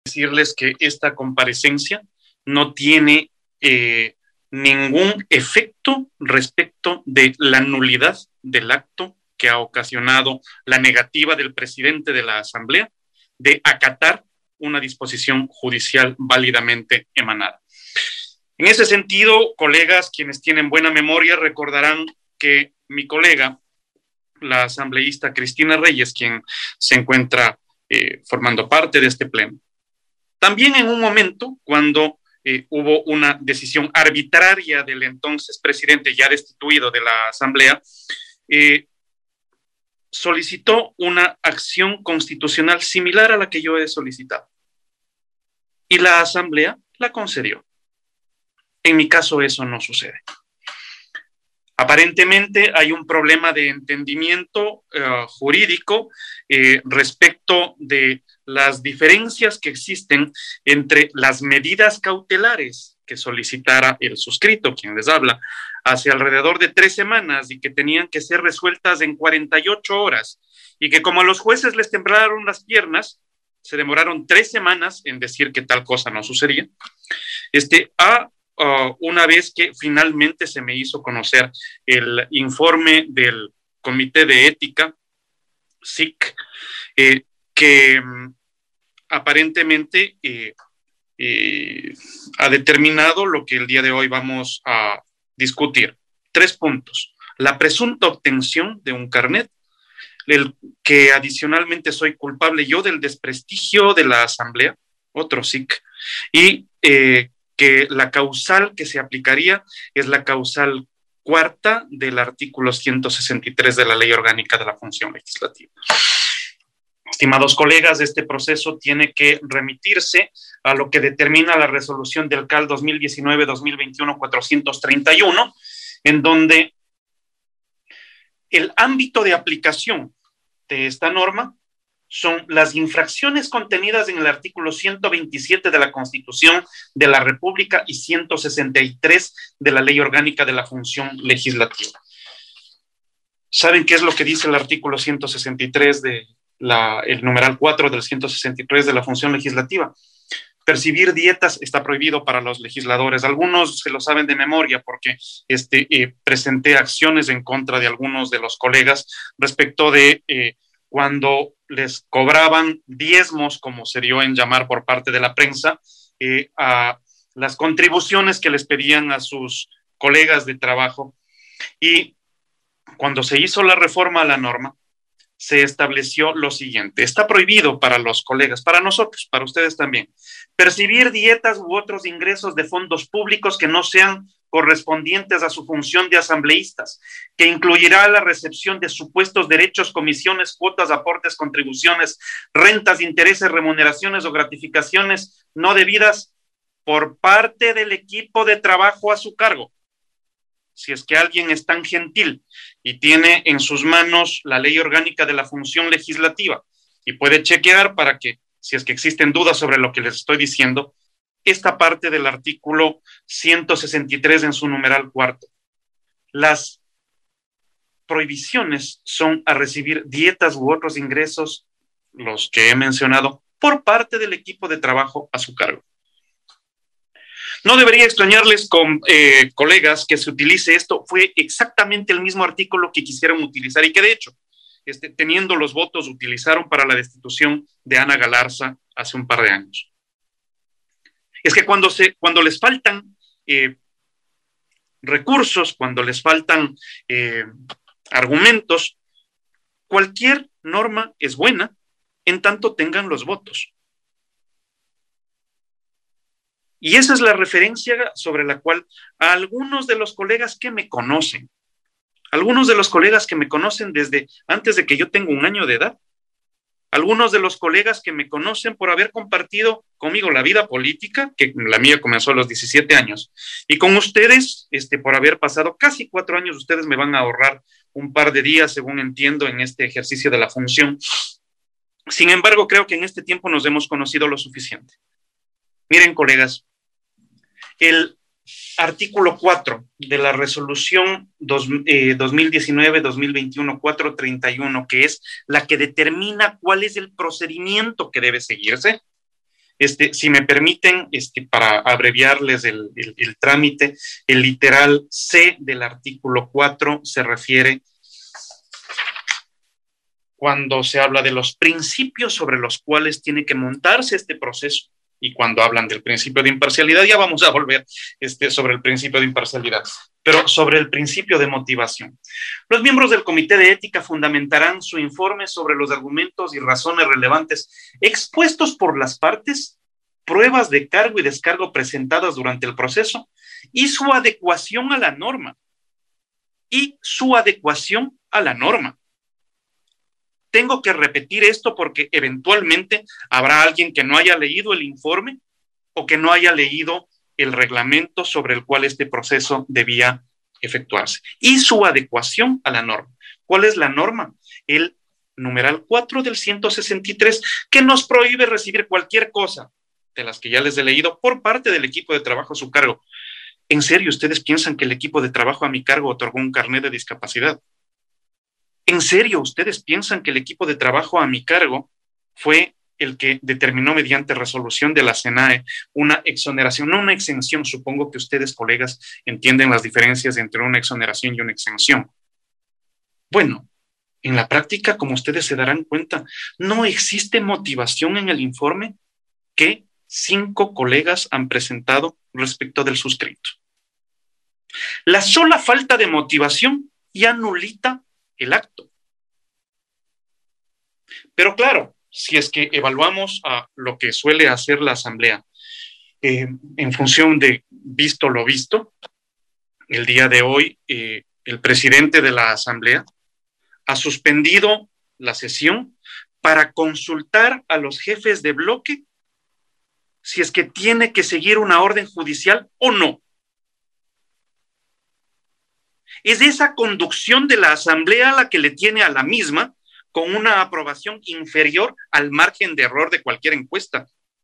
decirles que esta comparecencia no tiene ningún efecto respecto de la nulidad del acto que ha ocasionado la negativa del presidente de la Asamblea de acatar una disposición judicial válidamente emanada. En ese sentido, colegas, quienes tienen buena memoria, recordarán que mi colega, la asambleísta Cristina Reyes, quien se encuentra formando parte de este pleno, también en un momento cuando hubo una decisión arbitraria del entonces presidente ya destituido de la Asamblea, solicitó una acción constitucional similar a la que yo he solicitado. Y la Asamblea la concedió. En mi caso eso no sucede. Aparentemente hay un problema de entendimiento jurídico respecto de las diferencias que existen entre las medidas cautelares que solicitara el suscrito, quien les habla, hace alrededor de 3 semanas y que tenían que ser resueltas en 48 horas y que como a los jueces les temblaron las piernas, se demoraron 3 semanas en decir que tal cosa no sucedía, una vez que finalmente se me hizo conocer el informe del Comité de Ética, SIC, que aparentemente ha determinado lo que el día de hoy vamos a discutir. 3 puntos. La presunta obtención de un carnet, que adicionalmente soy culpable yo del desprestigio de la Asamblea, otro SIC, y que la causal que se aplicaría es la causal 4ª del artículo 163 de la Ley Orgánica de la Función Legislativa. Estimados colegas, este proceso tiene que remitirse a lo que determina la resolución del CAL 2019-2021-431, en donde el ámbito de aplicación de esta norma son las infracciones contenidas en el artículo 127 de la Constitución de la República y 163 de la Ley Orgánica de la Función Legislativa. ¿Saben qué es lo que dice el artículo 163 el numeral 4 del 163 de la Función Legislativa? Percibir dietas está prohibido para los legisladores. Algunos se lo saben de memoria porque presenté acciones en contra de algunos de los colegas respecto de cuando les cobraban diezmos, como se dio en llamar por parte de la prensa, a las contribuciones que les pedían a sus colegas de trabajo. Y cuando se hizo la reforma a la norma, se estableció lo siguiente: está prohibido para los colegas, para nosotros, para ustedes también, percibir dietas u otros ingresos de fondos públicos que no sean correspondientes a su función de asambleístas, que incluirá la recepción de supuestos derechos, comisiones, cuotas, aportes, contribuciones, rentas, intereses, remuneraciones o gratificaciones no debidas por parte del equipo de trabajo a su cargo. Si es que alguien es tan gentil y tiene en sus manos la Ley Orgánica de la Función Legislativa y puede chequear para que, si es que existen dudas sobre lo que les estoy diciendo, esta parte del artículo 163 en su numeral 4. Las prohibiciones son a recibir dietas u otros ingresos, los que he mencionado, por parte del equipo de trabajo a su cargo. No debería extrañarles, colegas, que se utilice esto. Fue exactamente el mismo artículo que quisieron utilizar y que de hecho, teniendo los votos, utilizaron para la destitución de Ana Galarza hace un par de años. Es que cuando les faltan recursos, cuando les faltan argumentos, cualquier norma es buena en tanto tengan los votos. Y esa es la referencia sobre la cual a algunos de los colegas que me conocen, desde antes de que yo tenga 1 año de edad, algunos de los colegas que me conocen por haber compartido conmigo la vida política, que la mía comenzó a los 17 años, y con ustedes, por haber pasado casi 4 años, ustedes me van a ahorrar un par de días, según entiendo, en este ejercicio de la función. Sin embargo, creo que en este tiempo nos hemos conocido lo suficiente. Miren, colegas, el artículo 4 de la resolución 2019-2021-431, que es la que determina cuál es el procedimiento que debe seguirse, Si me permiten, para abreviarles el trámite, el literal C del artículo 4 se refiere cuando se habla de los principios sobre los cuales tiene que montarse este proceso. Y cuando hablan del principio de imparcialidad, ya vamos a volver sobre el principio de imparcialidad, pero sobre el principio de motivación. Los miembros del Comité de Ética fundamentarán su informe sobre los argumentos y razones relevantes expuestos por las partes, pruebas de cargo y descargo presentadas durante el proceso y su adecuación a la norma. Tengo que repetir esto porque eventualmente habrá alguien que no haya leído el informe o que no haya leído el reglamento sobre el cual este proceso debía efectuarse. Y su adecuación a la norma. ¿Cuál es la norma? El numeral 4 del 163, que nos prohíbe recibir cualquier cosa de las que ya les he leído por parte del equipo de trabajo a su cargo. ¿En serio ustedes piensan que el equipo de trabajo a mi cargo otorgó un carnet de discapacidad? ¿En serio ustedes piensan que el equipo de trabajo a mi cargo fue el que determinó mediante resolución de la SENAE una exoneración, no una exención? Supongo que ustedes, colegas, entienden las diferencias entre una exoneración y una exención. Bueno, en la práctica, como ustedes se darán cuenta, no existe motivación en el informe que 5 colegas han presentado respecto del suscrito. La sola falta de motivación ya nulita el acto. Pero claro, si es que evaluamos a lo que suele hacer la Asamblea en función de visto lo visto, el día de hoy el presidente de la Asamblea ha suspendido la sesión para consultar a los jefes de bloque si es que tiene que seguir una orden judicial o no. Es esa conducción de la Asamblea la que le tiene a la misma con una aprobación inferior al margen de error de cualquier encuesta.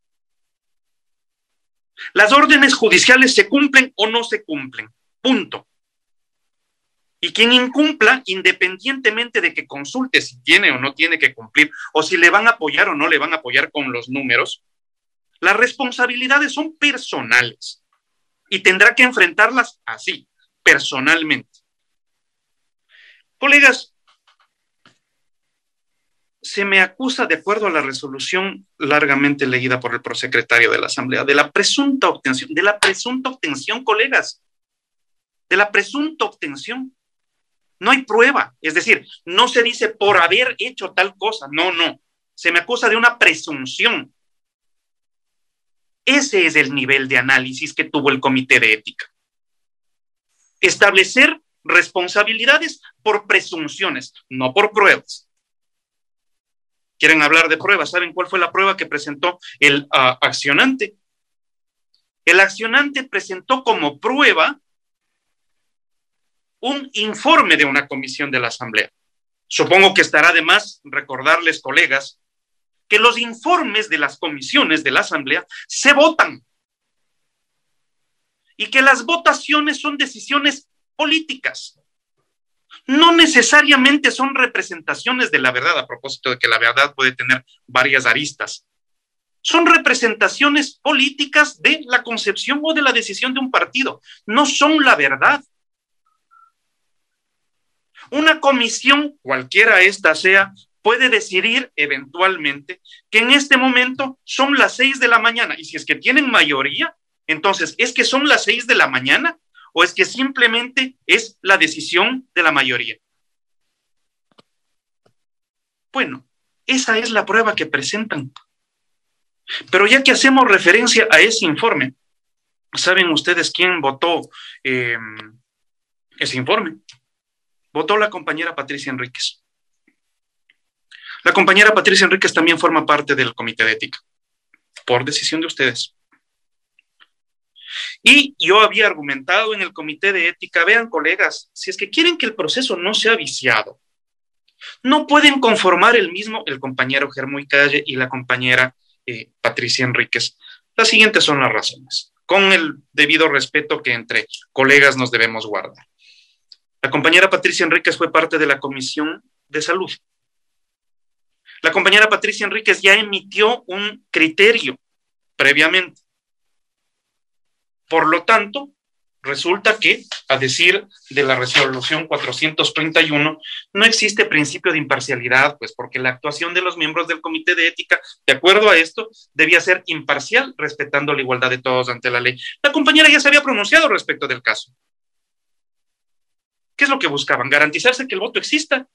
Las órdenes judiciales se cumplen o no se cumplen, punto. Y quien incumpla, independientemente de que consulte si tiene o no tiene que cumplir, o si le van a apoyar o no le van a apoyar con los números, las responsabilidades son personales y tendrá que enfrentarlas así, personalmente. Colegas, se me acusa, de acuerdo a la resolución largamente leída por el prosecretario de la Asamblea, de la presunta obtención, colegas, de la presunta obtención. No hay prueba, es decir, no se dice por haber hecho tal cosa, no, se me acusa de una presunción. Ese es el nivel de análisis que tuvo el Comité de Ética. Establecer responsabilidades por presunciones, no por pruebas. ¿Quieren hablar de pruebas? ¿Saben cuál fue la prueba que presentó el accionante? El accionante presentó como prueba un informe de una comisión de la Asamblea. Supongo que estará de más recordarles, colegas, que los informes de las comisiones de la Asamblea se votan y que las votaciones son decisiones políticas. No necesariamente son representaciones de la verdad, a propósito de que la verdad puede tener varias aristas. Son representaciones políticas de la concepción o de la decisión de un partido. No son la verdad. Una comisión, cualquiera esta sea, puede decidir eventualmente que en este momento son las 6 de la mañana. Y si es que tienen mayoría, entonces, ¿es que son las 6 de la mañana? ¿O es que simplemente es la decisión de la mayoría? Bueno, esa es la prueba que presentan. Pero ya que hacemos referencia a ese informe, ¿saben ustedes quién votó ese informe? Votó la compañera Patricia Enríquez. La compañera Patricia Enríquez también forma parte del Comité de Ética, por decisión de ustedes. Y yo había argumentado en el Comité de Ética, vean, colegas, si es que quieren que el proceso no sea viciado, no pueden conformar el compañero Germán Calle y la compañera Patricia Enríquez. Las siguientes son las razones, con el debido respeto que entre colegas nos debemos guardar. La compañera Patricia Enríquez fue parte de la Comisión de Salud. La compañera Patricia Enríquez ya emitió un criterio previamente. Por lo tanto, resulta que, a decir de la resolución 431, no existe principio de imparcialidad, pues porque la actuación de los miembros del Comité de Ética, de acuerdo a esto, debía ser imparcial, respetando la igualdad de todos ante la ley. La compañera ya se había pronunciado respecto del caso. ¿Qué es lo que buscaban? Garantizarse que el voto exista.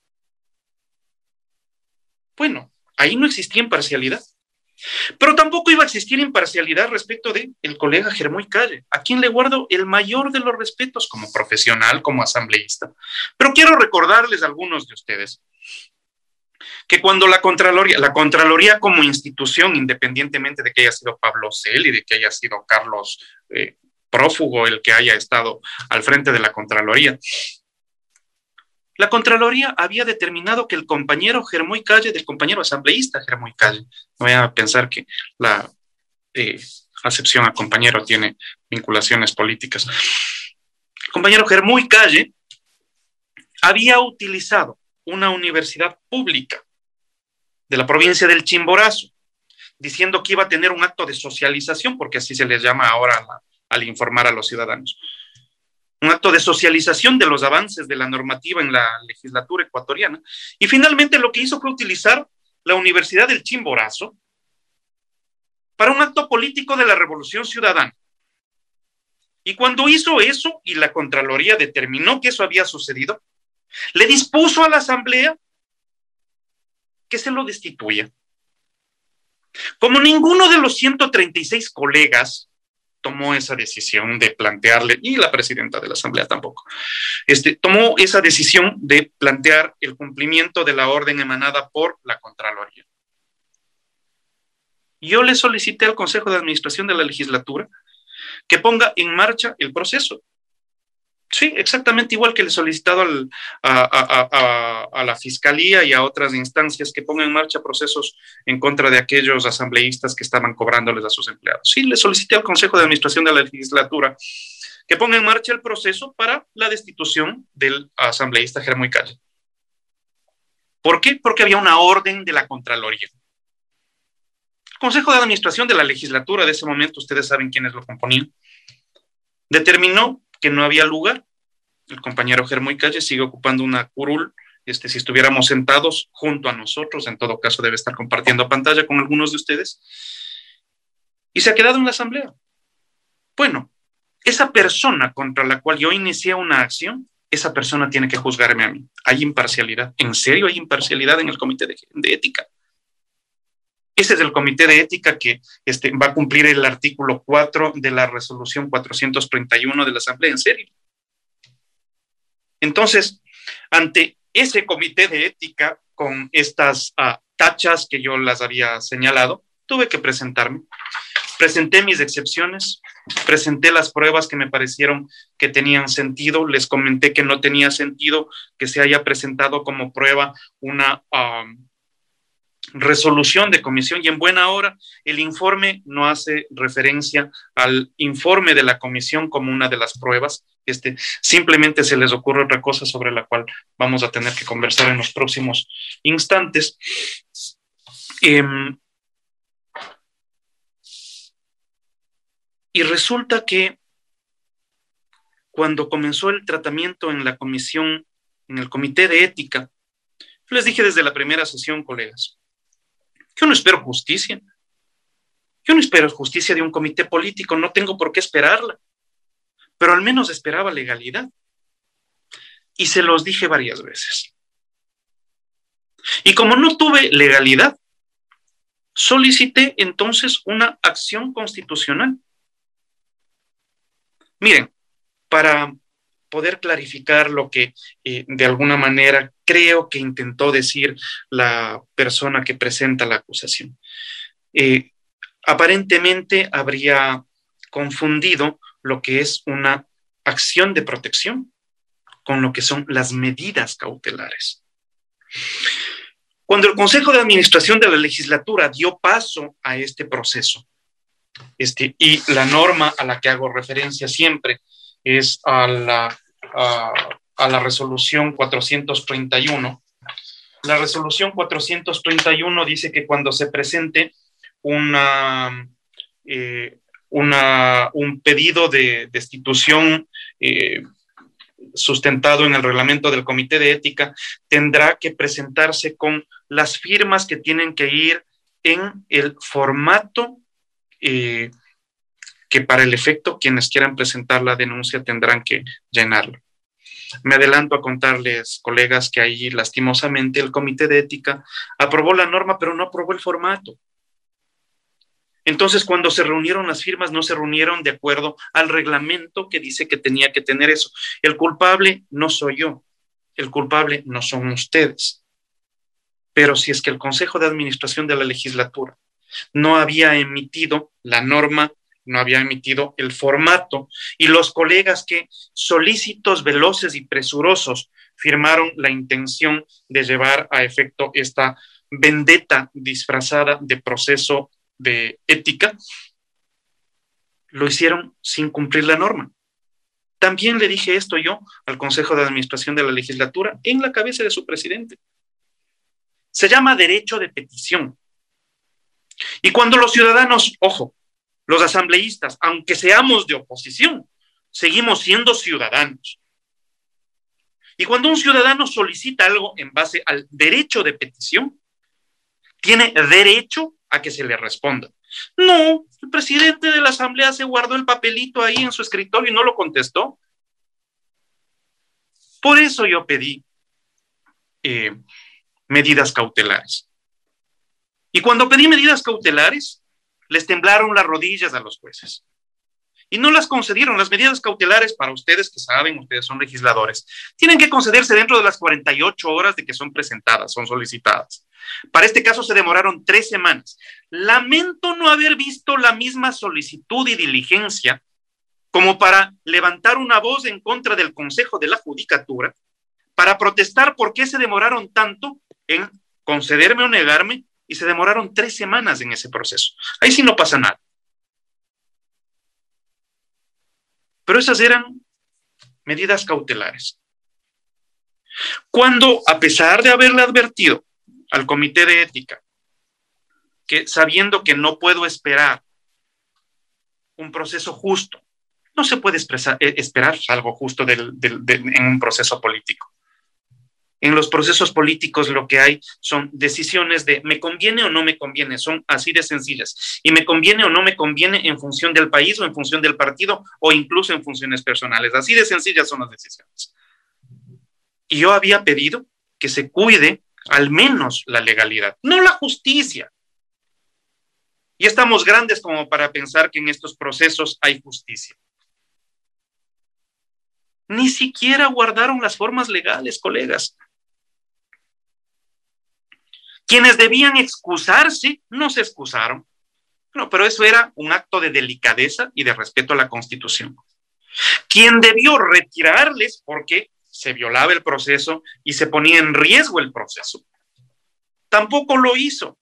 Bueno, ahí no existía imparcialidad. Pero tampoco iba a existir imparcialidad respecto de el colega Germán Calle, a quien le guardo el mayor de los respetos como profesional, como asambleísta. Pero quiero recordarles a algunos de ustedes que cuando la Contraloría como institución, independientemente de que haya sido Pablo Celi y de que haya sido Carlos Prófugo el que haya estado al frente de la Contraloría, la Contraloría había determinado que el compañero Germán Calle, del compañero asambleísta Germán Calle, no voy a pensar que la acepción a compañero tiene vinculaciones políticas. El compañero Germán Calle había utilizado una universidad pública de la provincia del Chimborazo, diciendo que iba a tener un acto de socialización, porque así se les llama ahora al informar a los ciudadanos. Un acto de socialización de los avances de la normativa en la legislatura ecuatoriana. Y finalmente lo que hizo fue utilizar la Universidad del Chimborazo para un acto político de la Revolución Ciudadana. Y cuando hizo eso y la Contraloría determinó que eso había sucedido, le dispuso a la Asamblea que se lo destituya. Como ninguno de los 136 colegas tomó esa decisión de plantearle, y la presidenta de la Asamblea tampoco, tomó esa decisión de plantear el cumplimiento de la orden emanada por la Contraloría. Yo le solicité al Consejo de Administración de la Legislatura que ponga en marcha el proceso. Sí, exactamente igual que le he solicitado a la Fiscalía y a otras instancias que pongan en marcha procesos en contra de aquellos asambleístas que estaban cobrándoles a sus empleados. Sí, le solicité al Consejo de Administración de la Legislatura que ponga en marcha el proceso para la destitución del asambleísta Germán Calle. ¿Por qué? Porque había una orden de la Contraloría. El Consejo de Administración de la Legislatura de ese momento, ustedes saben quiénes lo componían, determinó que no había lugar. El compañero Germán Calle sigue ocupando una curul. Si estuviéramos sentados junto a nosotros, en todo caso debe estar compartiendo pantalla con algunos de ustedes, y se ha quedado en la Asamblea. Bueno, esa persona contra la cual yo inicié una acción, esa persona tiene que juzgarme a mí. ¿Hay imparcialidad? ¿En serio hay imparcialidad en el Comité de Ética? Ese es el Comité de Ética que va a cumplir el artículo 4 de la resolución 431 de la Asamblea. ¿En serio? Entonces, ante ese Comité de Ética, con estas tachas que yo las había señalado, tuve que presentarme. Presenté mis excepciones, presenté las pruebas que me parecieron que tenían sentido, les comenté que no tenía sentido que se haya presentado como prueba una resolución de comisión, y en buena hora el informe no hace referencia al informe de la comisión como una de las pruebas. Simplemente se les ocurre otra cosa sobre la cual vamos a tener que conversar en los próximos instantes. Y resulta que cuando comenzó el tratamiento en la comisión, en el Comité de Ética, yo les dije desde la primera sesión, colegas, yo no espero justicia. Yo no espero justicia de un comité político, no tengo por qué esperarla. Pero al menos esperaba legalidad. Y se los dije varias veces. Y como no tuve legalidad, solicité entonces una acción constitucional. Miren, para poder clarificar lo que de alguna manera creo que intentó decir la persona que presenta la acusación. Aparentemente habría confundido lo que es una acción de protección con lo que son las medidas cautelares. Cuando el Consejo de Administración de la Legislatura dio paso a este proceso, y la norma a la que hago referencia siempre es a la resolución 431. La resolución 431 dice que cuando se presente una un pedido de destitución sustentado en el reglamento del Comité de Ética, tendrá que presentarse con las firmas que tienen que ir en el formato que para el efecto quienes quieran presentar la denuncia tendrán que llenarlo. Me adelanto a contarles, colegas, que ahí lastimosamente el Comité de Ética aprobó la norma, pero no aprobó el formato. Entonces, cuando se reunieron las firmas, no se reunieron de acuerdo al reglamento que dice que tenía que tener eso. El culpable no soy yo, el culpable no son ustedes. Pero si es que el Consejo de Administración de la Legislatura no había emitido la norma, no había emitido el formato, y los colegas que solícitos, veloces y presurosos firmaron la intención de llevar a efecto esta vendetta disfrazada de proceso de ética, lo hicieron sin cumplir la norma. También le dije esto yo al Consejo de Administración de la Legislatura en la cabeza de su presidente. Se llama derecho de petición. Y cuando los ciudadanos, ojo, los asambleístas, aunque seamos de oposición, seguimos siendo ciudadanos. Y cuando un ciudadano solicita algo en base al derecho de petición, tiene derecho a que se le responda. No, el presidente de la asamblea se guardó el papelito ahí en su escritorio y no lo contestó. Por eso yo pedí medidas cautelares. Y cuando pedí medidas cautelares, les temblaron las rodillas a los jueces. Y no las concedieron. Las medidas cautelares, para ustedes que saben, ustedes son legisladores, tienen que concederse dentro de las 48 horas de que son presentadas, son solicitadas. Para este caso se demoraron 3 semanas. Lamento no haber visto la misma solicitud y diligencia como para levantar una voz en contra del Consejo de la Judicatura, para protestar por qué se demoraron tanto en concederme o negarme, y se demoraron 3 semanas en ese proceso. Ahí sí no pasa nada. Pero esas eran medidas cautelares. Cuando, a pesar de haberle advertido al Comité de Ética, que sabiendo que no puedo esperar un proceso justo, no se puede esperar algo justo en un proceso político. En los procesos políticos lo que hay son decisiones de me conviene o no me conviene, son así de sencillas. Y me conviene o no me conviene en función del país o en función del partido o incluso en funciones personales. Así de sencillas son las decisiones. Y yo había pedido que se cuide al menos la legalidad, no la justicia. Y estamos grandes como para pensar que en estos procesos hay justicia. Ni siquiera guardaron las formas legales, colegas. Quienes debían excusarse, no se excusaron. No, pero eso era un acto de delicadeza y de respeto a la Constitución. Quien debió retirarles porque se violaba el proceso y se ponía en riesgo el proceso, tampoco lo hizo,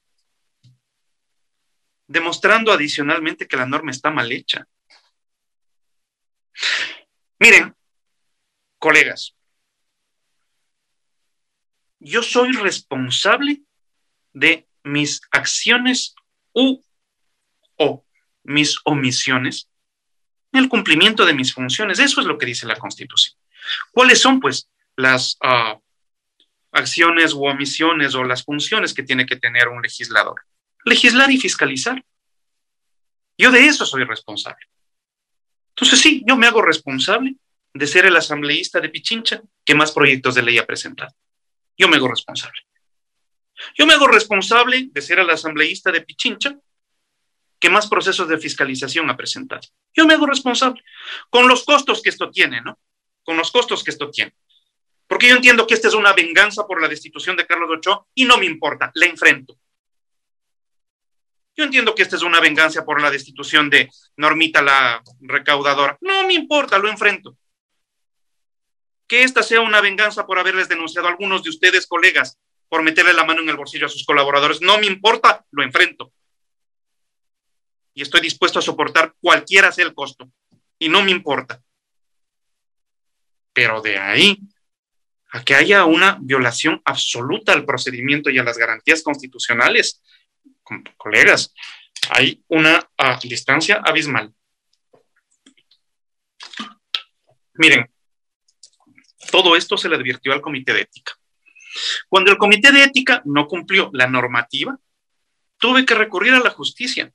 demostrando adicionalmente que la norma está mal hecha. Miren, colegas, yo soy responsable de mis acciones o mis omisiones en el cumplimiento de mis funciones. Eso es lo que dice la Constitución. ¿Cuáles son, pues, las acciones u omisiones o las funciones que tiene que tener un legislador? Legislar y fiscalizar. Yo de eso soy responsable. Entonces, sí, yo me hago responsable de ser el asambleísta de Pichincha que más proyectos de ley ha presentado. Yo me hago responsable. Yo me hago responsable de ser el asambleísta de Pichincha que más procesos de fiscalización ha presentado. Yo me hago responsable con los costos que esto tiene, ¿no? Con los costos que esto tiene. Porque yo entiendo que esta es una venganza por la destitución de Carlos Ochoa y no me importa, la enfrento. Yo entiendo que esta es una venganza por la destitución de Normita la recaudadora. No me importa, lo enfrento. Que esta sea una venganza por haberles denunciado a algunos de ustedes, colegas, por meterle la mano en el bolsillo a sus colaboradores. No me importa, lo enfrento. Y estoy dispuesto a soportar cualquiera sea el costo. Y no me importa. Pero de ahí a que haya una violación absoluta al procedimiento y a las garantías constitucionales, colegas, Hay una distancia abismal. Miren, todo esto se le advirtió al Comité de Ética. Cuando el Comité de Ética no cumplió la normativa, tuve que recurrir a la justicia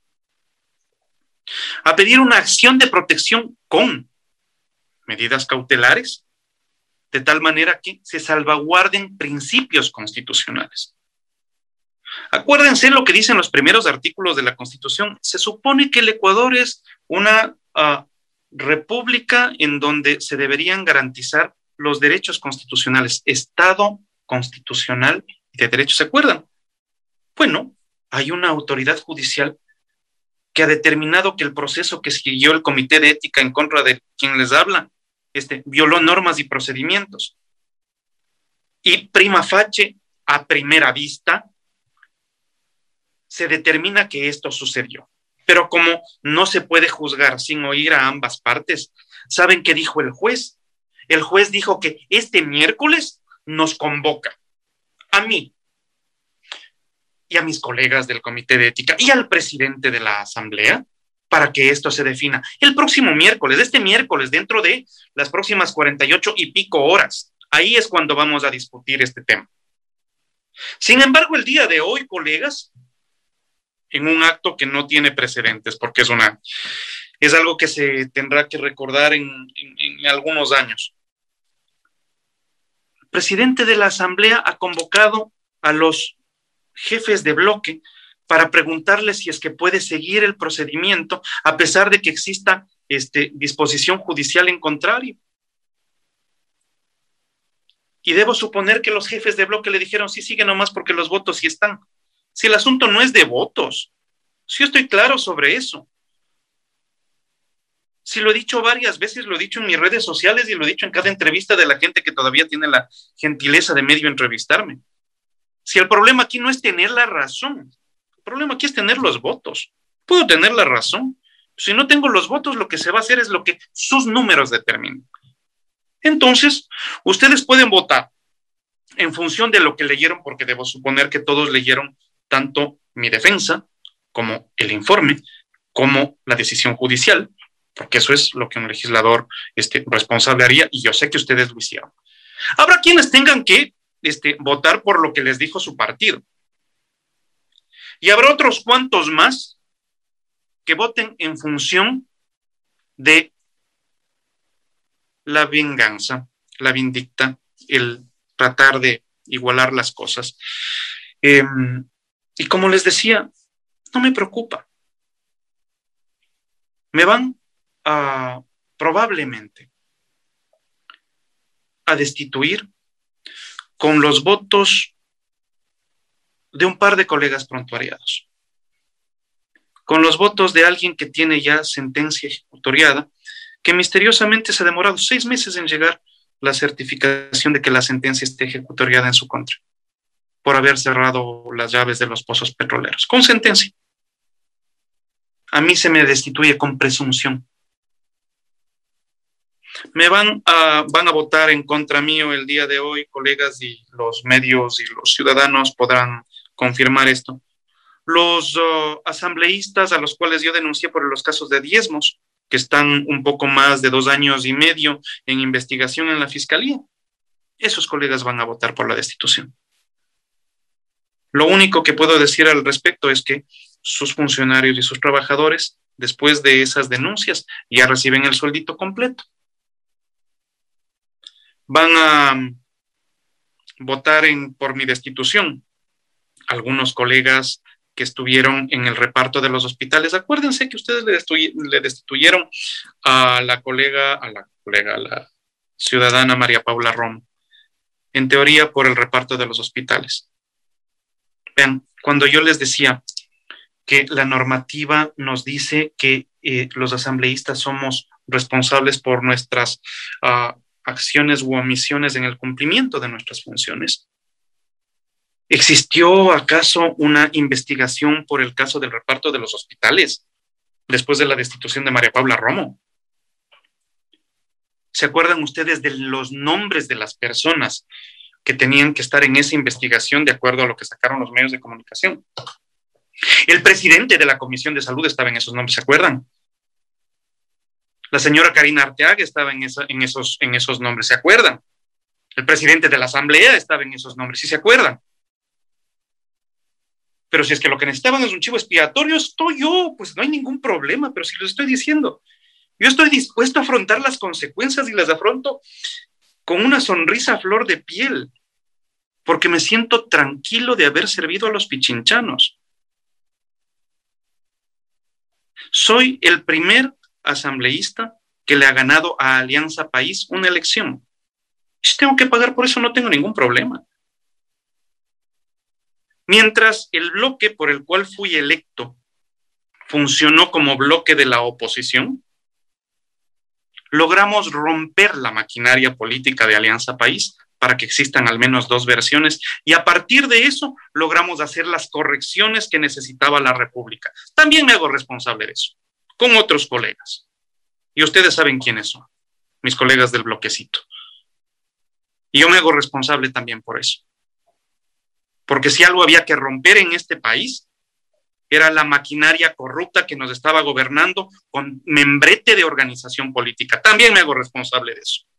a pedir una acción de protección con medidas cautelares, de tal manera que se salvaguarden principios constitucionales. Acuérdense lo que dicen los primeros artículos de la Constitución. Se supone que el Ecuador es una república en donde se deberían garantizar los derechos constitucionales, Estado constitucional y de derecho. ¿Se acuerdan? Bueno, hay una autoridad judicial que ha determinado que el proceso que siguió el Comité de Ética en contra de quien les habla violó normas y procedimientos. Y prima facie, a primera vista, se determina que esto sucedió. Pero como no se puede juzgar sin oír a ambas partes, ¿saben qué dijo el juez? El juez dijo que este miércoles nos convoca a mí y a mis colegas del Comité de Ética y al presidente de la Asamblea para que esto se defina el próximo miércoles, este miércoles, dentro de las próximas 48 y pico horas. Ahí es cuando vamos a discutir este tema. Sin embargo, el día de hoy, colegas, en un acto que no tiene precedentes, porque es algo que se tendrá que recordar en algunos años. El presidente de la Asamblea ha convocado a los jefes de bloque para preguntarles si es que puede seguir el procedimiento a pesar de que exista disposición judicial en contrario. Y debo suponer que los jefes de bloque le dijeron, sí, sigue nomás porque los votos sí están. Si el asunto no es de votos, si yo estoy claro sobre eso. Si lo he dicho varias veces, lo he dicho en mis redes sociales y lo he dicho en cada entrevista de la gente que todavía tiene la gentileza de medio entrevistarme. Si el problema aquí no es tener la razón, el problema aquí es tener los votos. Puedo tener la razón. Si no tengo los votos, lo que se va a hacer es lo que sus números determinen. Entonces, ustedes pueden votar en función de lo que leyeron, porque debo suponer que todos leyeron tanto mi defensa como el informe, como la decisión judicial, porque eso es lo que un legislador responsable haría, y yo sé que ustedes lo hicieron. Habrá quienes tengan que votar por lo que les dijo su partido. Y habrá otros cuantos más que voten en función de la venganza, la vindicta, el tratar de igualar las cosas. Y como les decía, no me preocupa. Me van probablemente a destituir con los votos de un par de colegas prontuariados, con los votos de alguien que tiene ya sentencia ejecutoriada, que misteriosamente se ha demorado 6 meses en llegar la certificación de que la sentencia esté ejecutoriada en su contra, por haber cerrado las llaves de los pozos petroleros, con sentencia. A mí se me destituye con presunción. Me van a votar en contra mío el día de hoy, colegas, y los medios y los ciudadanos podrán confirmar esto. Los asambleístas a los cuales yo denuncié por los casos de diezmos, que están un poco más de 2 años y medio en investigación en la Fiscalía, esos colegas van a votar por la destitución. Lo único que puedo decir al respecto es que sus funcionarios y sus trabajadores, después de esas denuncias, ya reciben el sueldito completo. Van a votar por mi destitución algunos colegas que estuvieron en el reparto de los hospitales. Acuérdense que ustedes le destituyeron a la ciudadana María Paula Romo, en teoría por el reparto de los hospitales. Vean, cuando yo les decía que la normativa nos dice que los asambleístas somos responsables por nuestras acciones u omisiones en el cumplimiento de nuestras funciones, ¿existió acaso una investigación por el caso del reparto de los hospitales después de la destitución de María Paula Romo? ¿Se acuerdan ustedes de los nombres de las personas que tenían que estar en esa investigación de acuerdo a lo que sacaron los medios de comunicación? El presidente de la Comisión de Salud estaba en esos nombres, ¿se acuerdan? La señora Karina Arteaga estaba en esos nombres, ¿se acuerdan? El presidente de la Asamblea estaba en esos nombres, ¿sí se acuerdan? Pero si es que lo que necesitaban es un chivo expiatorio, estoy yo, pues no hay ningún problema, pero si lo estoy diciendo, yo estoy dispuesto a afrontar las consecuencias y las afronto con una sonrisa a flor de piel, porque me siento tranquilo de haber servido a los pichinchanos. Soy el primer asambleísta que le ha ganado a Alianza País una elección. Si tengo que pagar por eso, no tengo ningún problema. Mientras el bloque por el cual fui electo funcionó como bloque de la oposición, logramos romper la maquinaria política de Alianza País para que existan al menos dos versiones y a partir de eso logramos hacer las correcciones que necesitaba la República. También me hago responsable de eso, con otros colegas. Y ustedes saben quiénes son, mis colegas del bloquecito. Y yo me hago responsable también por eso. Porque si algo había que romper en este país, era la maquinaria corrupta que nos estaba gobernando con membrete de organización política. También me hago responsable de eso.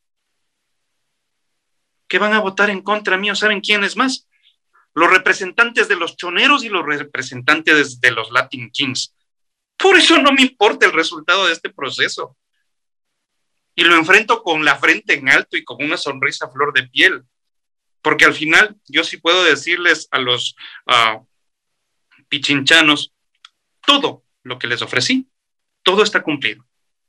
¿Qué van a votar en contra mío? ¿Saben quiénes más? Los representantes de los choneros y los representantes de los Latin Kings. Por eso no me importa el resultado de este proceso. Y lo enfrento con la frente en alto y con una sonrisa a flor de piel. Porque al final yo sí puedo decirles a los pichinchanos todo lo que les ofrecí, todo está cumplido.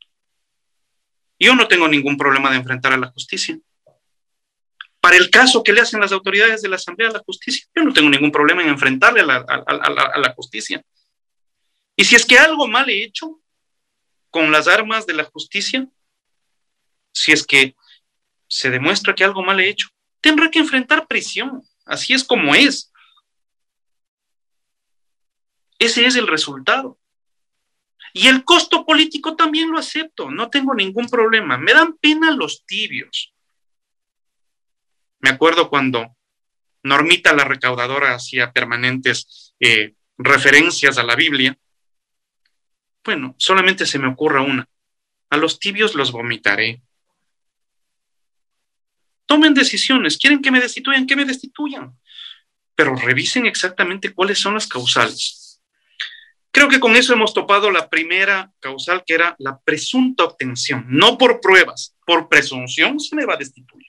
Yo no tengo ningún problema de enfrentar a la justicia. Para el caso que le hacen las autoridades de la Asamblea a la justicia, yo no tengo ningún problema en enfrentarle a la justicia. Y si es que algo mal he hecho con las armas de la justicia, si es que se demuestra que algo mal he hecho, tendrá que enfrentar prisión. Así es como es. Ese es el resultado. Y el costo político también lo acepto, no tengo ningún problema. Me dan pena los tibios. Me acuerdo cuando Normita la recaudadora hacía permanentes referencias a la Biblia. Bueno, solamente se me ocurre una. A los tibios los vomitaré. Tomen decisiones. ¿Quieren que me destituyan? Que me destituyan. Pero revisen exactamente cuáles son las causales. Creo que con eso hemos topado la primera causal, que era la presunta obtención. No por pruebas, por presunción se me va a destituir.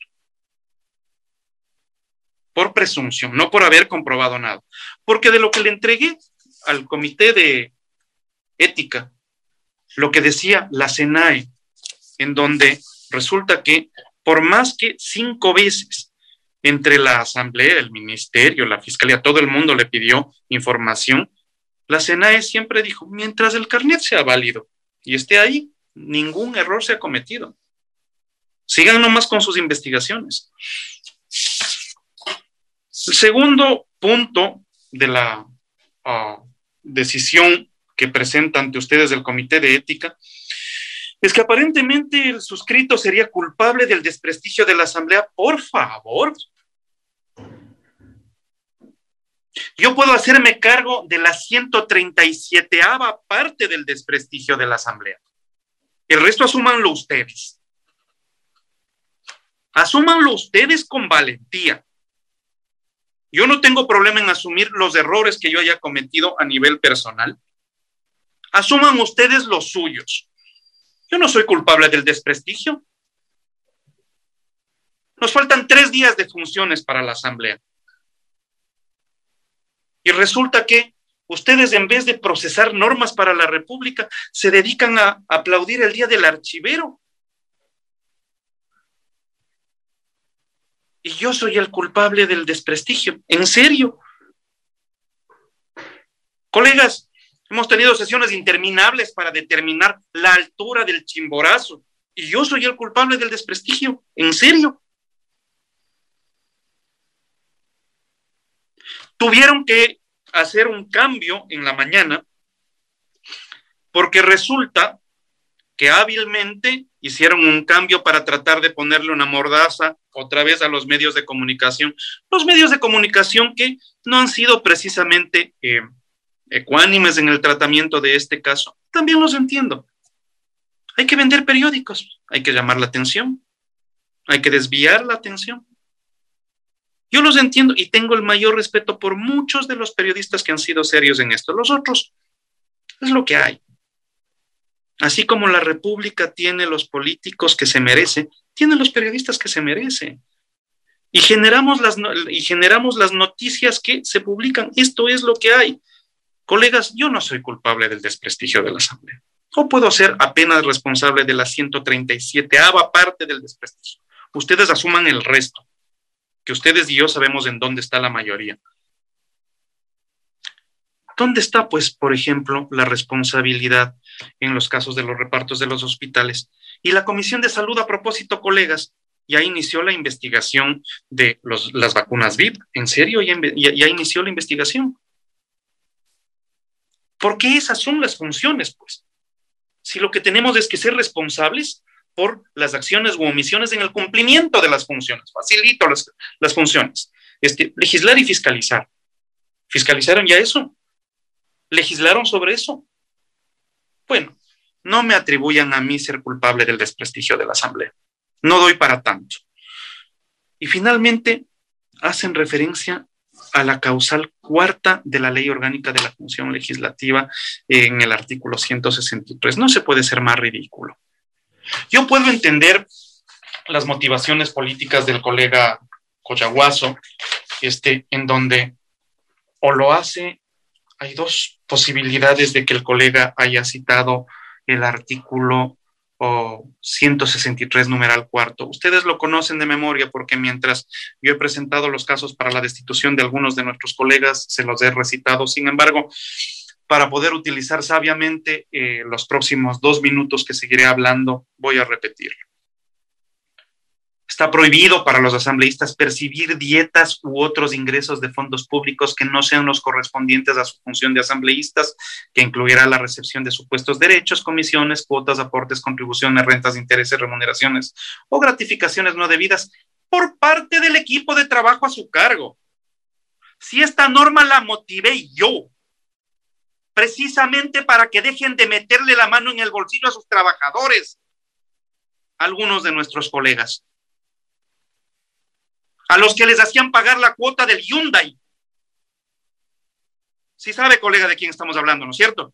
Por presunción, no por haber comprobado nada. Porque de lo que le entregué al Comité de Ética, lo que decía la SENAE, en donde resulta que por más que 5 veces entre la Asamblea, el Ministerio, la Fiscalía, todo el mundo le pidió información, la SENAE siempre dijo, mientras el carnet sea válido y esté ahí, ningún error se ha cometido. Sigan nomás con sus investigaciones. El segundo punto de la decisión que presenta ante ustedes el Comité de Ética es que aparentemente el suscrito sería culpable del desprestigio de la Asamblea. Por favor. Yo puedo hacerme cargo de la 137ª parte del desprestigio de la Asamblea. El resto asúmanlo ustedes. Asúmanlo ustedes con valentía. Yo no tengo problema en asumir los errores que yo haya cometido a nivel personal. Asuman ustedes los suyos. Yo no soy culpable del desprestigio. Nos faltan 3 días de funciones para la Asamblea. Y resulta que ustedes, en vez de procesar normas para la República, se dedican a aplaudir el Día del Archivero. Y yo soy el culpable del desprestigio. ¿En serio? Colegas, hemos tenido sesiones interminables para determinar la altura del Chimborazo. Y yo soy el culpable del desprestigio. ¿En serio? Tuvieron que hacer un cambio en la mañana porque resulta que hábilmente hicieron un cambio para tratar de ponerle una mordaza otra vez a los medios de comunicación. Los medios de comunicación que no han sido precisamente ecuánimes en el tratamiento de este caso, también los entiendo. Hay que vender periódicos, hay que llamar la atención, hay que desviar la atención. Yo los entiendo y tengo el mayor respeto por muchos de los periodistas que han sido serios en esto. Los otros, es lo que hay. Así como la República tiene los políticos que se merece, tiene los periodistas que se merecen. Y generamos las noticias que se publican. Esto es lo que hay. Colegas, yo no soy culpable del desprestigio de la Asamblea. O puedo ser apenas responsable de la 137ª parte del desprestigio. Ustedes asuman el resto, que ustedes y yo sabemos en dónde está la mayoría. ¿Dónde está, pues, por ejemplo, la responsabilidad en los casos de los repartos de los hospitales? Y la Comisión de Salud, a propósito, colegas, ya inició la investigación de las vacunas VIP. ¿En serio? Ya inició la investigación. Porque esas son las funciones, pues. Si lo que tenemos es que ser responsables por las acciones u omisiones en el cumplimiento de las funciones. Facilito las funciones. Legislar y fiscalizar. ¿Fiscalizaron ya eso? ¿Legislaron sobre eso? Bueno, no me atribuyan a mí ser culpable del desprestigio de la Asamblea. No doy para tanto. Y finalmente, hacen referencia a la causal cuarta de la Ley Orgánica de la Función Legislativa en el artículo 163. No se puede ser más ridículo. Yo puedo entender las motivaciones políticas del colega Collahuaso, en donde o lo hace, hay dos posibilidades de que el colega haya citado el artículo 163, numeral cuarto. Ustedes lo conocen de memoria porque mientras yo he presentado los casos para la destitución de algunos de nuestros colegas, se los he recitado. Sin embargo, para poder utilizar sabiamente los próximos 2 minutos que seguiré hablando, voy a repetirlo. Está prohibido para los asambleístas percibir dietas u otros ingresos de fondos públicos que no sean los correspondientes a su función de asambleístas, que incluirá la recepción de supuestos derechos, comisiones, cuotas, aportes, contribuciones, rentas, intereses, remuneraciones o gratificaciones no debidas por parte del equipo de trabajo a su cargo. Si esta norma la motivé yo, precisamente para que dejen de meterle la mano en el bolsillo a sus trabajadores, algunos de nuestros colegas, a los que les hacían pagar la cuota del Hyundai. Sí sabe, colega, de quién estamos hablando, ¿no es cierto?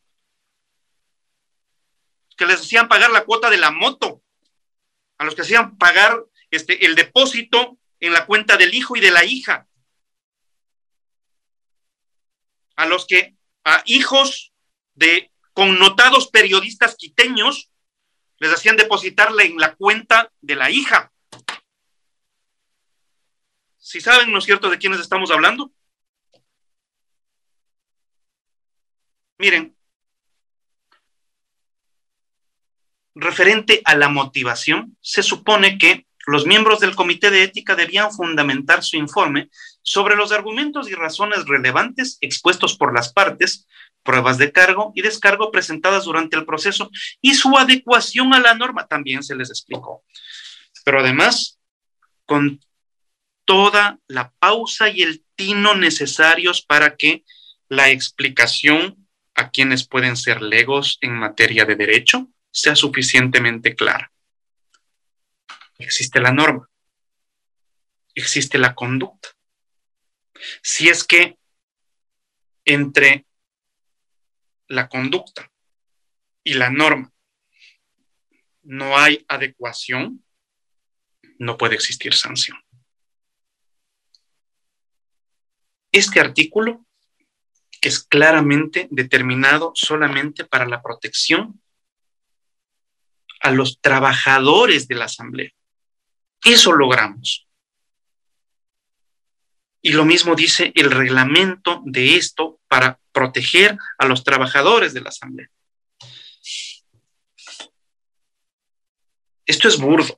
Que les hacían pagar la cuota de la moto, a los que hacían pagar el depósito en la cuenta del hijo y de la hija, a los que a hijos de connotados periodistas quiteños les hacían depositarle en la cuenta de la hija. ¿Sí saben, no es cierto, de quiénes estamos hablando? Miren, referente a la motivación, se supone que los miembros del Comité de Ética debían fundamentar su informe sobre los argumentos y razones relevantes expuestos por las partes, pruebas de cargo y descargo presentadas durante el proceso y su adecuación a la norma, también se les explicó. Pero además, con toda la pausa y el tino necesarios para que la explicación a quienes pueden ser legos en materia de derecho sea suficientemente clara. Existe la norma, existe la conducta. Si es que entre la conducta y la norma no hay adecuación, no puede existir sanción. Este artículo es claramente determinado solamente para la protección a los trabajadores de la Asamblea. Eso logramos. Y lo mismo dice el reglamento de esto para proteger a los trabajadores de la Asamblea. Esto es burdo.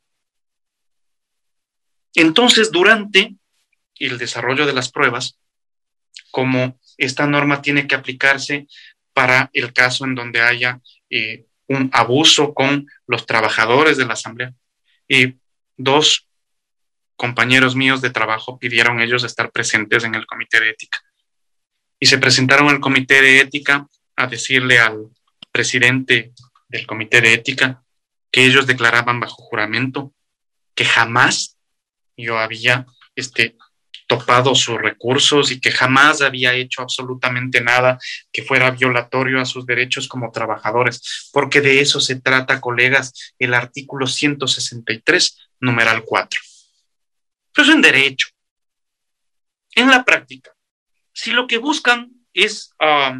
Entonces, durante el desarrollo de las pruebas, como esta norma tiene que aplicarse para el caso en donde haya un abuso con los trabajadores de la Asamblea, y 2 compañeros míos de trabajo pidieron ellos estar presentes en el Comité de Ética. y se presentaron al comité de ética a decirle al presidente del comité de ética que ellos declaraban bajo juramento que jamás yo había topado sus recursos y que jamás había hecho absolutamente nada que fuera violatorio a sus derechos como trabajadores, porque de eso se trata, colegas, el artículo 163, numeral 4. Eso es un derecho. En la práctica, si lo que buscan es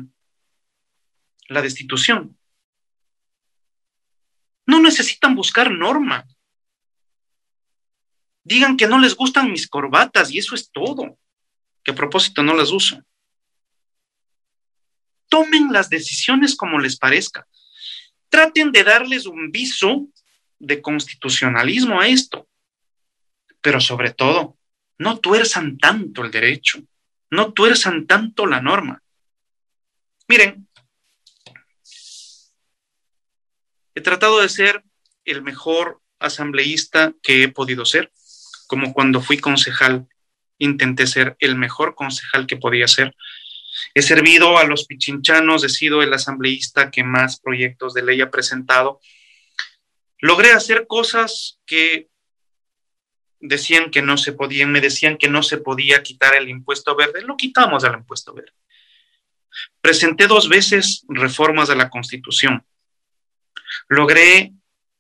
la destitución, no necesitan buscar norma. Digan que no les gustan mis corbatas y eso es todo, que a propósito no las uso. Tomen las decisiones como les parezca. Traten de darles un viso de constitucionalismo a esto, pero sobre todo, no tuerzan tanto el derecho, no tuerzan tanto la norma. Miren, he tratado de ser el mejor asambleísta que he podido ser, como cuando fui concejal, intenté ser el mejor concejal que podía ser. He servido a los pichinchanos, he sido el asambleísta que más proyectos de ley ha presentado. Logré hacer cosas que decían que no se podían, me decían que no se podía quitar el impuesto verde, lo quitamos el impuesto verde. Presenté 2 veces reformas a la Constitución. Logré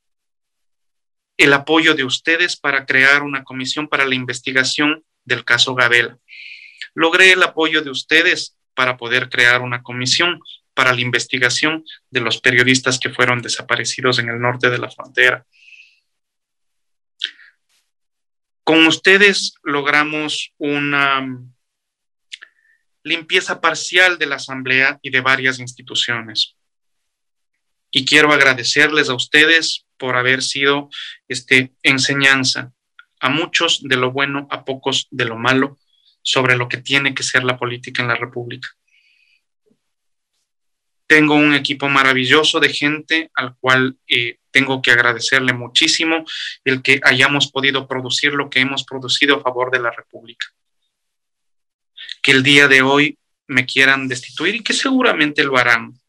el apoyo de ustedes para crear una comisión para la investigación del caso Gabela. Logré el apoyo de ustedes para poder crear una comisión para la investigación de los periodistas que fueron desaparecidos en el norte de la frontera. Con ustedes logramos una limpieza parcial de la Asamblea y de varias instituciones. Y quiero agradecerles a ustedes por haber sido enseñanza a muchos de lo bueno, a pocos de lo malo, sobre lo que tiene que ser la política en la República. Tengo un equipo maravilloso de gente al cual tengo que agradecerle muchísimo el que hayamos podido producir lo que hemos producido a favor de la República. Que el día de hoy me quieran destituir y que seguramente lo harán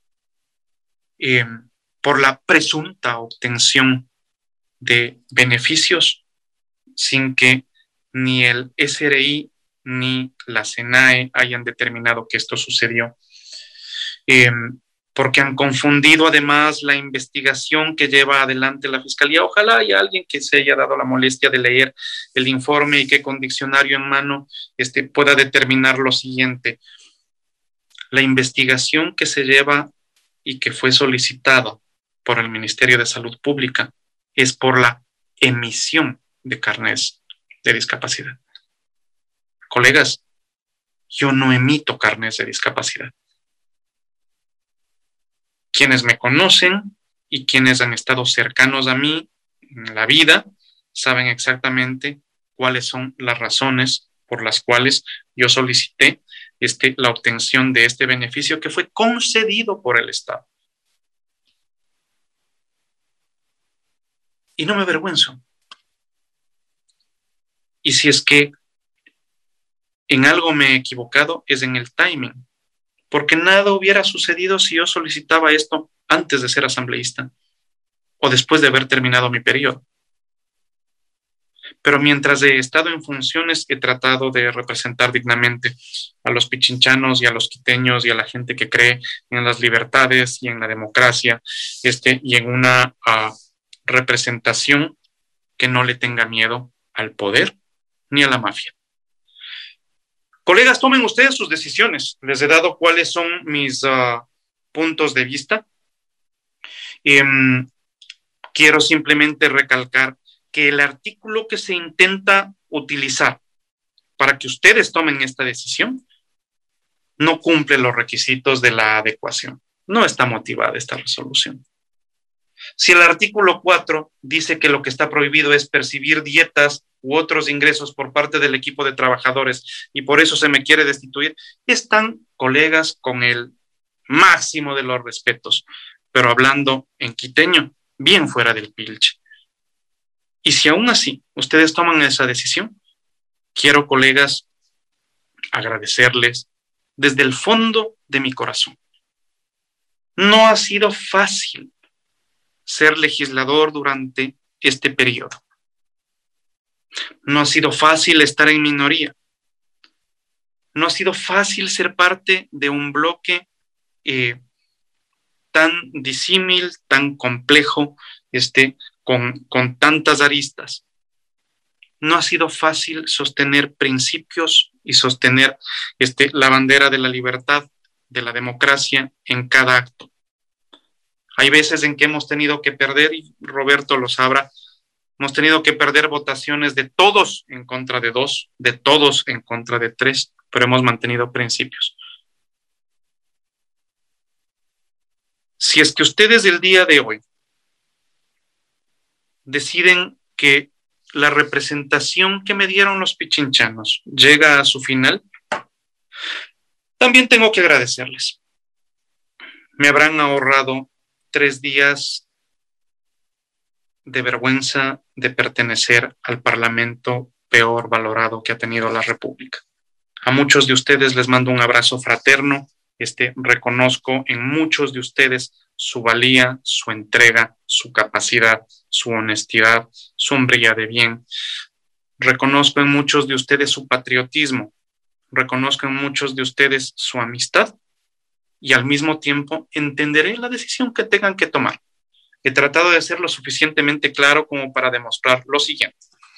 por la presunta obtención de beneficios sin que ni el SRI ni la SENAE hayan determinado que esto sucedió. Porque han confundido además la investigación que lleva adelante la Fiscalía. Ojalá haya alguien que se haya dado la molestia de leer el informe y que con diccionario en mano pueda determinar lo siguiente. La investigación que se lleva y que fue solicitada por el Ministerio de Salud Pública es por la emisión de carnés de discapacidad. Colegas, yo no emito carnés de discapacidad. Quienes me conocen y quienes han estado cercanos a mí en la vida saben exactamente cuáles son las razones por las cuales yo solicité la obtención de este beneficio que fue concedido por el Estado. Y no me avergüenzo. Y si es que en algo me he equivocado, es en el timing, porque nada hubiera sucedido si yo solicitaba esto antes de ser asambleísta o después de haber terminado mi periodo. Pero mientras he estado en funciones, he tratado de representar dignamente a los pichinchanos y a los quiteños y a la gente que cree en las libertades y en la democracia, y en una representación que no le tenga miedo al poder ni a la mafia. Colegas, tomen ustedes sus decisiones. Les he dado cuáles son mis puntos de vista. Quiero simplemente recalcar que el artículo que se intenta utilizar para que ustedes tomen esta decisión no cumple los requisitos de la adecuación. No está motivada esta resolución. Si el artículo 4 dice que lo que está prohibido es percibir dietas u otros ingresos por parte del equipo de trabajadores y por eso se me quiere destituir, están, colegas, con el máximo de los respetos, pero hablando en quiteño, bien fuera del pilche. Y si aún así ustedes toman esa decisión, quiero, colegas, agradecerles desde el fondo de mi corazón. No ha sido fácil ser legislador durante este periodo. No ha sido fácil estar en minoría. No ha sido fácil ser parte de un bloque tan disímil, tan complejo, con tantas aristas. No ha sido fácil sostener principios y sostener la bandera de la libertad, de la democracia en cada acto. Hay veces en que hemos tenido que perder, y Roberto lo sabrá, hemos tenido que perder votaciones de todos en contra de 2, de todos en contra de 3, pero hemos mantenido principios. Si es que ustedes el día de hoy deciden que la representación que me dieron los pichinchanos llega a su final, también tengo que agradecerles. Me habrán ahorrado 3 días de vergüenza de pertenecer al parlamento peor valorado que ha tenido la República. A muchos de ustedes les mando un abrazo fraterno. Reconozco en muchos de ustedes su valía, su entrega, su capacidad, su honestidad, su hombría de bien. Reconozco en muchos de ustedes su patriotismo. Reconozco en muchos de ustedes su amistad y al mismo tiempo entenderé la decisión que tengan que tomar. He tratado de ser lo suficientemente claro como para demostrar lo siguiente.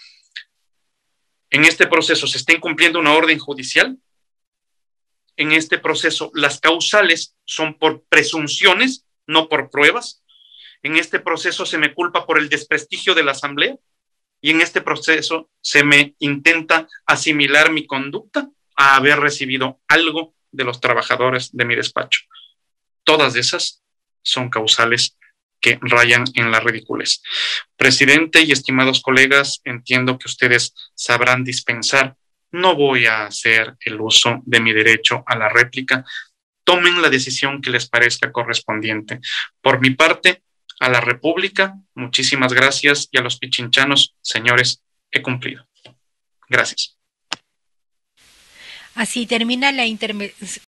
En este proceso se está incumpliendo una orden judicial. En este proceso las causales son por presunciones, no por pruebas. En este proceso se me culpa por el desprestigio de la Asamblea y en este proceso se me intenta asimilar mi conducta a haber recibido algo de los trabajadores de mi despacho. Todas esas son causales que rayan en la ridiculez. Presidente y estimados colegas, entiendo que ustedes sabrán dispensar. No voy a hacer el uso de mi derecho a la réplica. Tomen la decisión que les parezca correspondiente. Por mi parte, a la República, muchísimas gracias, y a los pichinchanos, señores, he cumplido. Gracias. Así termina la intervención.